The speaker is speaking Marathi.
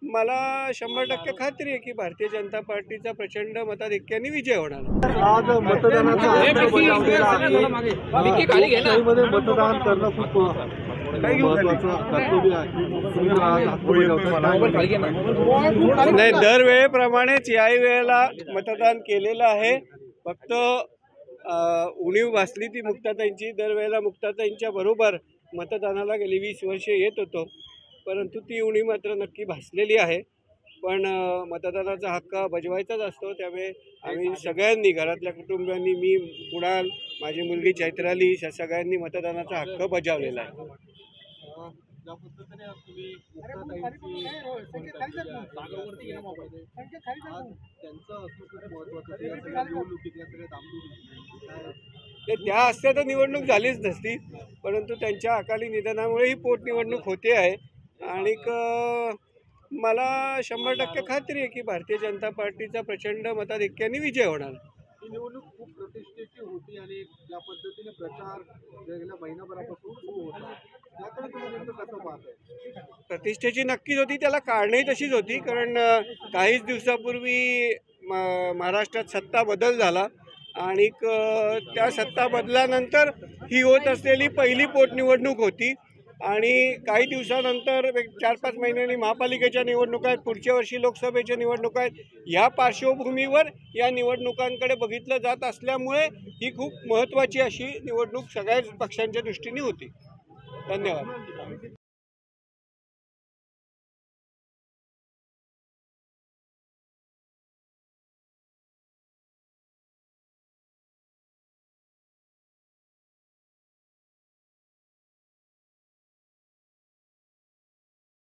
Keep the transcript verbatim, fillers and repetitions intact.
मला शंभर टक्के खात्री आहे की भारतीय जनता पार्टीचा प्रचंड मताधिक्याने विजय होणार। आज मतदानाचा हक्क बजावलेला आहे। मतदान करणं खूप महत्त्वाचं कर्तव्य आहे। नाही, दरवेळेप्रमाणेच याही वेळेला मतदान केलेलं आहे। फक्त उणीव भासली ती मुक्ताताईंची। दरवेळेला मुक्ताताईंच्या बरोबर मतदानाला गेली वीस वर्षे येत होतो, परंतु ती उणीव मात्र नक्की भासलेली आहे। पण मतदानाचा हक्क बजवायचाच असतो, त्यामुळे आम्ही सगळ्यांनी, घरातल्या कुटुंबियांनी, मी, कुणाल, माझी मुलगी चैत्राली, सगळ्यांनी मतदानाचा हक्क बजावलेला आहे। ते त्या असत्या तर निवडणूक झालीच नसती, परंतु त्यांच्या अकाली निधनामुळे ही पोटनिवडणूक होते आहे। आणि मला शंभर टक्के खात्री आहे की भारतीय जनता पार्टीचा प्रचंड मताधिक्याने विजय होणार। ही निवडणूक खूप प्रतिष्ठेची होती आणि ज्या पद्धतीने प्रचार गेल्या महिनाभरापासून सुरू होता, त्याकडे तुम्ही नेमकं कसं पाहताय? प्रतिष्ठेची नक्कीच होती, त्याला कारणही तशीच होती। कारण काहीच दिवसापूर्वी महाराष्ट्रात सत्ता बदल झाला आणि त्या सत्ता बदलानंतर ही होत असलेली पहिली पोटनिवडणूक होती। आणि काही दिवसानंतर चार पाच महिन्यांनी महापालिकेच्या निवडणुका आहेत, पुढच्या वर्षी लोकसभेच्या निवडणुका आहेत। या पार्श्वभूमीवर या निवडणुकांकडे बघितलं जात असल्यामुळे ही खूप महत्त्वाची अशी निवडणूक सगळ्याच पक्षांच्या दृष्टीने होती। धन्यवाद।